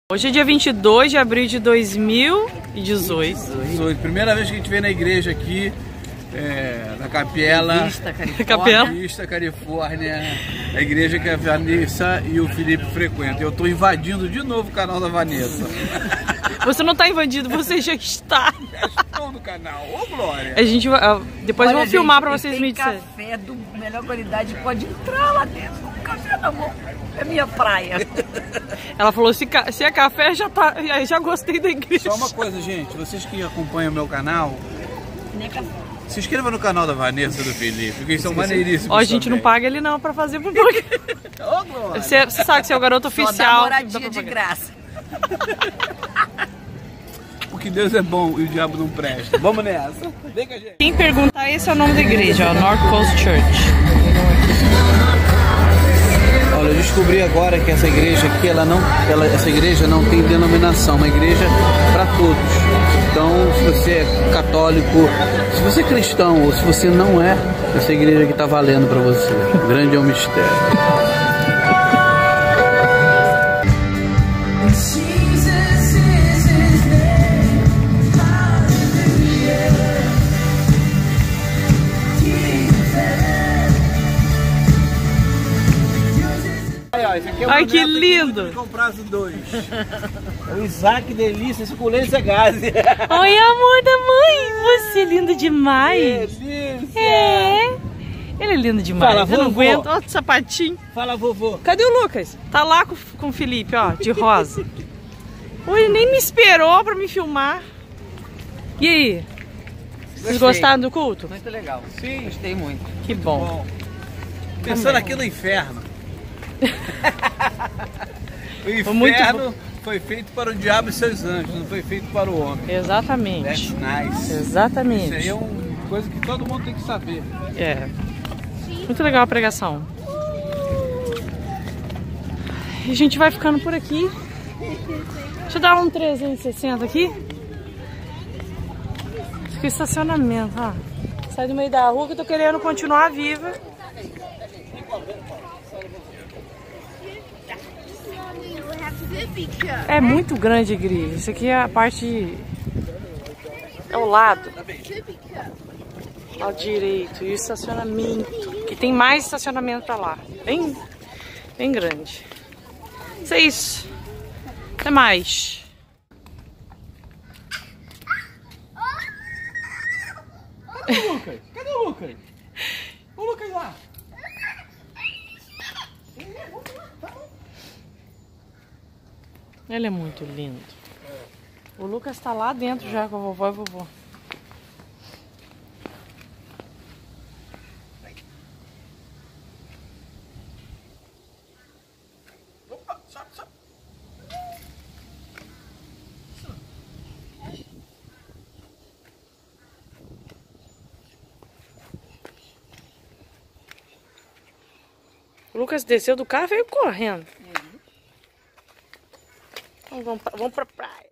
Hoje é dia 22 de abril de 2018. Primeira vez que a gente vem na igreja aqui, na Capela. Vista, Califórnia. A igreja que a Vanessa e o Felipe frequentam. Eu estou invadindo de novo o canal da Vanessa. Você não está invadindo, você já está. Já estou no canal. Ô, Glória! A gente depois vamos filmar para vocês me disserem. Café do melhor qualidade, pode entrar lá dentro com café na mão. É minha praia. Ela falou, se é café, já gostei da igreja. Só uma coisa, gente. Vocês que acompanham o meu canal, Nem café. se inscreva no canal da Vanessa e do Felipe, porque eles são maneiríssimos. Ó, a gente não paga ele não pra fazer pro programa. Ô, Glória! Você sabe que você é o garoto oficial. Só dá moradia de graça. Porque Deus é bom e o diabo não presta. Vamos nessa. Vem com a gente. Quem perguntar, esse é o nome da igreja, ó, North Coast Church. Olha, eu descobri agora que essa igreja aqui, essa igreja não tem denominação, é uma igreja para todos. Então, se você é católico, se você é cristão ou se você não é, essa igreja aqui está valendo para você. Grande é o mistério. Ai, que lindo! É o Isaac Delícia, suculência gase. Oi, amor da mãe! Você é lindo demais! Delícia! É! Ele é lindo demais. Fala, eu não vovô. aguento. Olha o sapatinho. Fala, vovô. Cadê o Lucas? Tá lá com o Felipe, ó, de rosa. Oi, ele nem me esperou pra me filmar. E aí? Vocês gostaram do culto? Muito legal. Sim. Gostei muito. Que bom. Pensando aqui no inferno. O inferno muito foi feito para o diabo e seus anjos, não foi feito para o homem. Exatamente. That's nice. Exatamente. Isso aí é uma coisa que todo mundo tem que saber. É. Muito legal a pregação. E a gente vai ficando por aqui. Deixa eu dar um 360 aqui. Isso aqui é estacionamento, ó. Sai do meio da rua que eu tô querendo continuar viva. É muito grande a igreja. Isso aqui é a parte... É o lado. Ao direito. E o estacionamento. Que tem mais estacionamento pra lá. Bem grande. Isso é isso. Até mais. Cadê o Lucas? Cadê o Lucas? O Lucas lá. Ele é muito lindo. O Lucas tá lá dentro já com a vovó e vovô. Opa, sobe. O Lucas desceu do carro e veio correndo. Então vamos pra praia.